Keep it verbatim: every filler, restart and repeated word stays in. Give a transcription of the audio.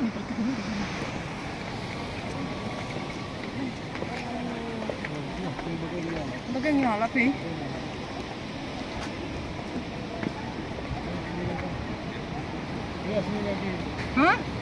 Bagai ni lah, Pi. Ya, sini lagi. Hah?